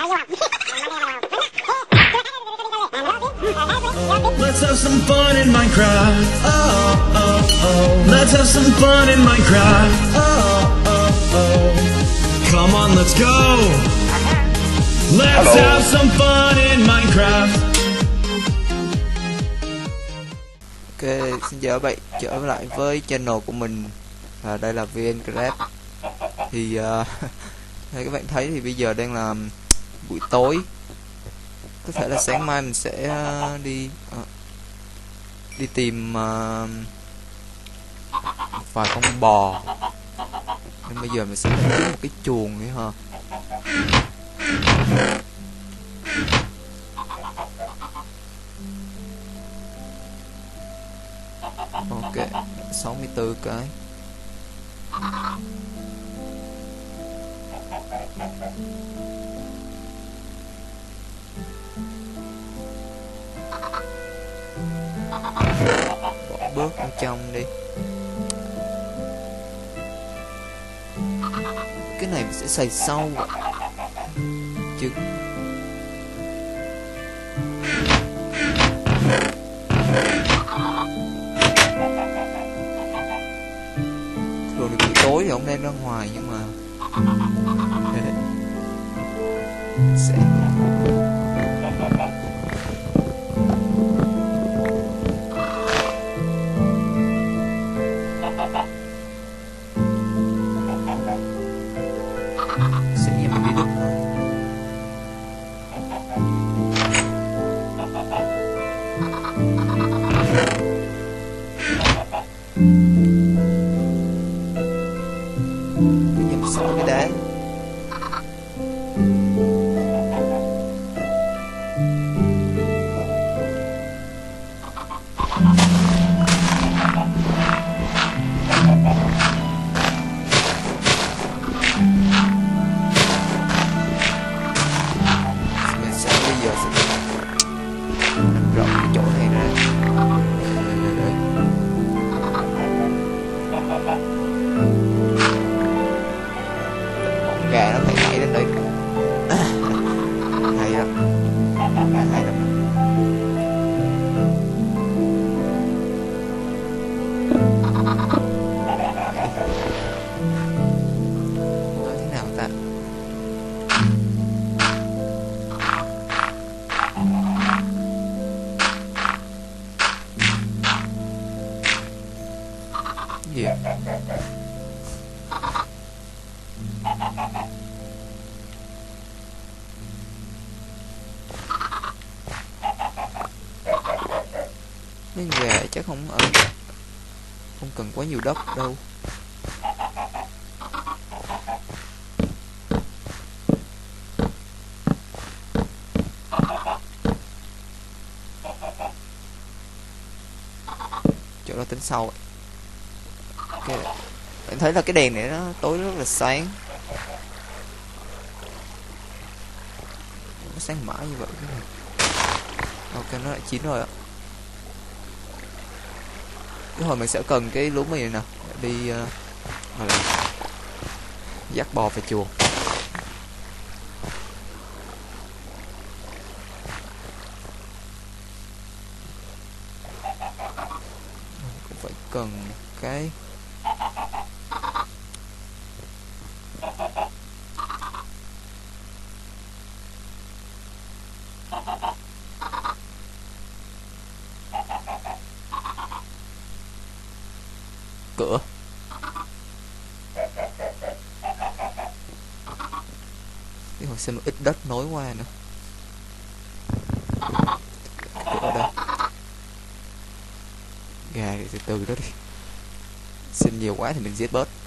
Let's have some fun in Minecraft. Oh, oh, oh. Let's have some fun in Minecraft. Oh, oh, oh. Come on, let's go. Let's have some fun in Minecraft. Ok, xin chào các bạn, trở lại với channel của mình. Đây là VnCraft. Thì như các bạn thấy thì bây giờ đang là buổi tối. Có thể là sáng mai mình sẽ đi tìm vài con bò. Nên bây giờ mình sẽ kiếm một cái chuồng ấy ha. Ok, 64 cái. Bỏ bớt ở trong đi. Cái này mình sẽ xài sâu chứ. Thường thì buổi tối thì không nên ra ngoài, nhưng mà sẽ nhà mình đi được thôi. Cứ nhầm sợ cái đá. Rộng cái chỗ này ra. Con gà nó phải nhảy đến đây. Hay lắm. Hay lắm. Nói thế nào ta? Gì vậy? Mấy gà chắc không cần quá nhiều đất đâu. Chỗ đó tính sau. Okay. Bạn thấy là cái đèn này nó tối rất là sáng. Nó sáng mãi như vậy. Ok, nó lại chín rồi ạ. Cái hồi mình sẽ cần cái lúa mì này nè, đi gọi là dắt bò về chuồng. Cũng phải cần cái cửa. Cái hồi xem ít đất nối qua nữa. Cửa đây. Gà thì từ từ đó đi. Xin nhiều quá thì mình giết bớt.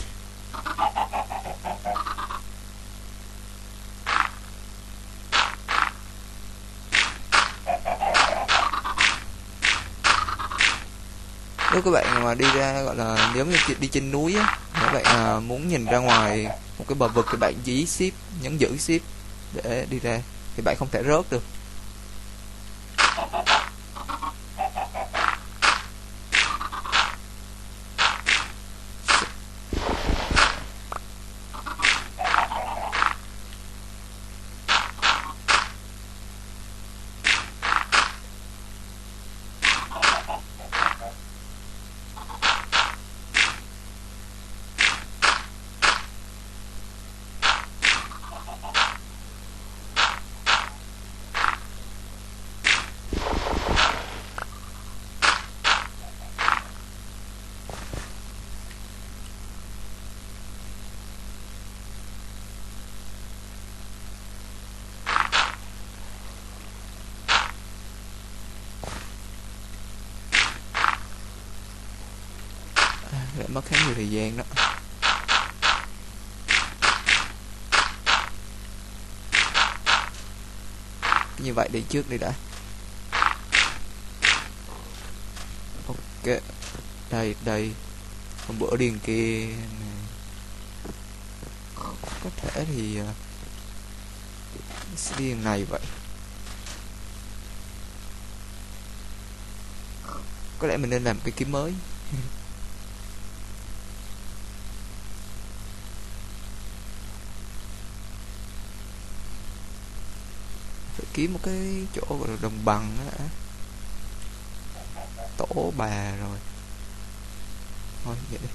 Nếu các bạn mà đi ra, gọi là nếu như đi trên núi á, các bạn muốn nhìn ra ngoài một cái bờ vực thì bạn dí ship, nhấn giữ ship để đi ra, thì bạn không thể rớt được. Để mất khá nhiều thời gian đó. Như vậy đi trước đi đã. Ok. Đây. Hôm bữa điền kia này. Có thể thì sẽ điền này vậy. Có lẽ mình nên làm cái kiếm mới. Phải kiếm một cái chỗ gọi là đồng bằng đó đã. Tổ bà rồi. Thôi vậy đi.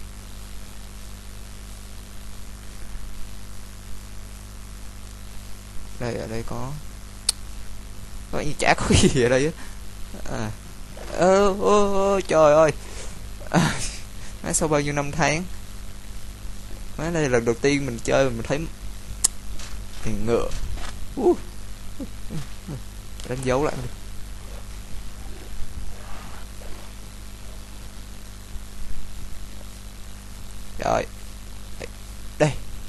Đây, ở đây có như chả có gì ở đây á. Trời ơi. Sau bao nhiêu năm tháng, đây là lần đầu tiên mình chơi mình thấy thì ngựa. Đánh dấu lại đi. Rồi. Đây.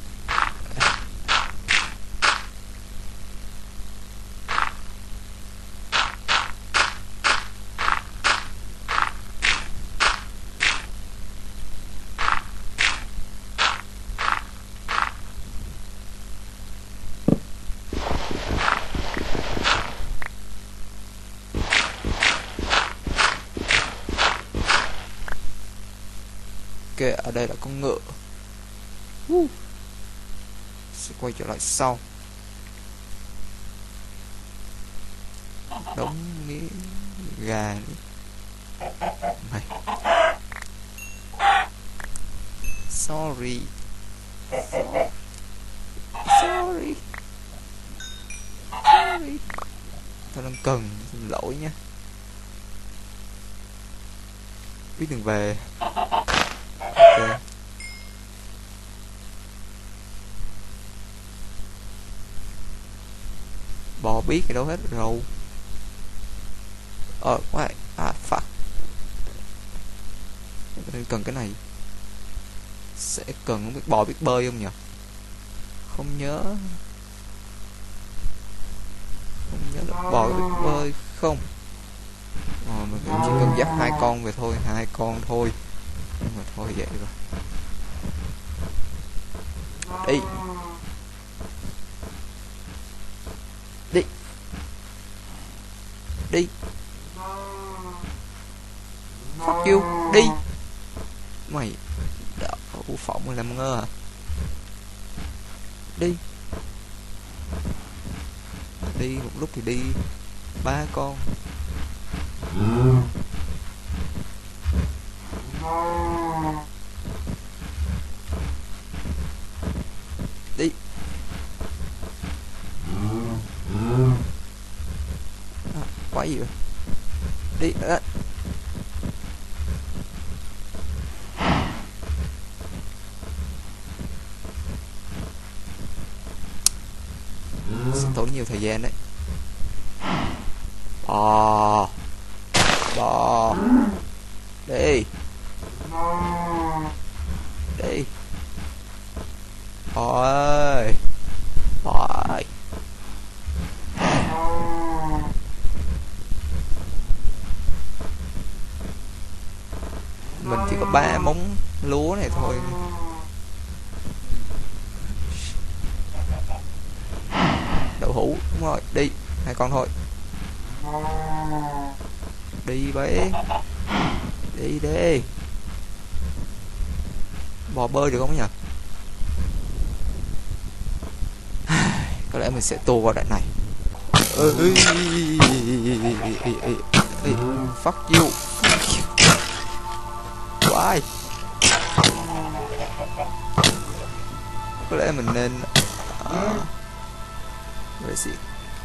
Ok, ở đây là con ngựa. Sẽ quay trở lại sau. Đống miếng gà này. Sorry. Tôi đang cần, xin lỗi nha. Biết đường về. Ok. Bò biết cái đâu hết rồi. Quay. Fuck. Nên cần cái này. Sẽ cần, không biết bò biết bơi không nhỉ? Không nhớ là bò biết bơi không. Mình chỉ cần dắt 2 con về thôi, 2 con thôi. Nhưng mà thôi vậy rồi. Đi. Fuck you, đi. Mày đậu phộng mày làm ngơ à? Đi một lúc thì đi 3 con. Đi. Quái gì vậy? Đi. Sẽ tốn nhiều thời gian đấy. Bò đi. Bò ơi. Mình chỉ có 3 mống lúa này thôi. Đậu hũ, đúng rồi, đi 2 con thôi. Đi bé. Đi. Bò bơi được không nhỉ? Có lẽ mình sẽ tua vào đoạn này. Fuck you. Why? Có lẽ mình nên vậy gì?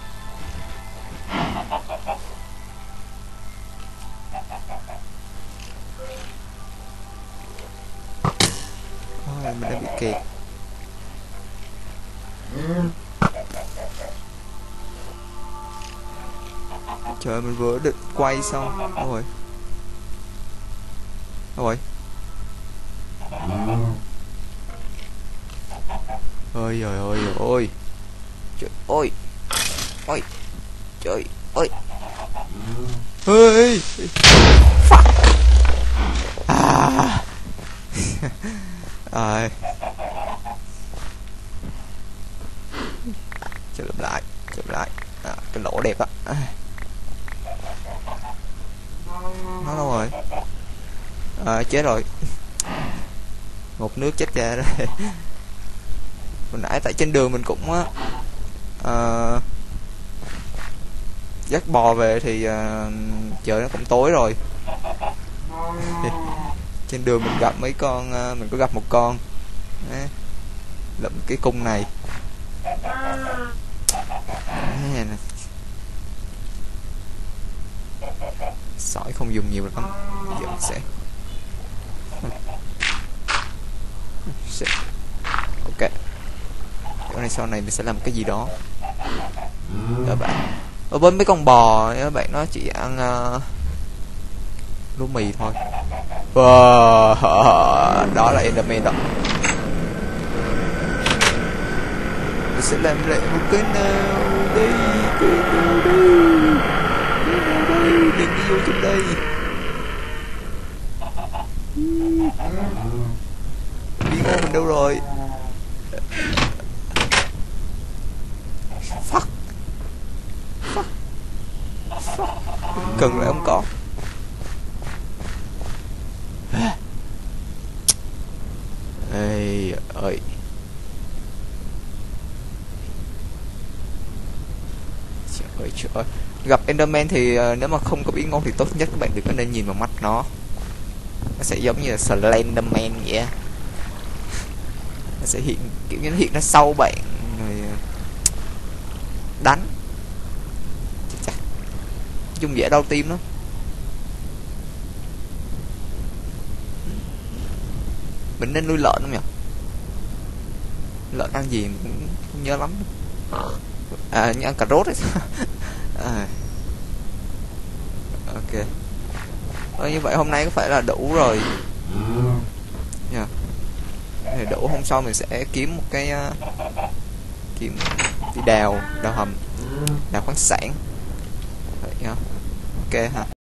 Mình đã bị kẹt. Trời, mình vừa định quay xong. Rồi. ơi trời ơi ôi trời ơi ôi trời ơi ơi fuck à à chụp lại à, cái lỗ đẹp á à. Nó đâu rồi à, chết rồi ngụp nước chết cha rồi hồi nãy tại trên đường mình cũng á dắt bò về thì trời nó cũng tối rồi trên đường mình gặp mấy con mình có gặp một con lượm cái cung này sỏi không dùng nhiều lắm bây giờ mình sẽ ok chỗ này sau này mình sẽ làm cái gì đó các bạn với mấy con bò các bạn nó chỉ ăn lúa mì thôi đó là Enderman đó mình sẽ làm lại một cái nào đây đừng đi vô trong đây đi ngô mình đâu rồi fuck cần lại không có ê ơi trời ơi gặp Enderman thì nếu mà không có bí ngôn thì tốt nhất các bạn đừng có nên nhìn vào mắt nó sẽ giống như là Slenderman vậy á. Nó sẽ hiện kiểu như nó hiện nó sau bạn rồi đánh chắc chung dễ đau tim lắm mình nên nuôi lợn không nhỉ lợn ăn gì cũng không nhớ lắm à như ăn cà rốt ấy à. Ok như vậy hôm nay có phải là đủ rồi nha thì đủ hôm sau mình sẽ kiếm một cái kiếm đi đào hầm đào khoáng sản vậy nha ok ha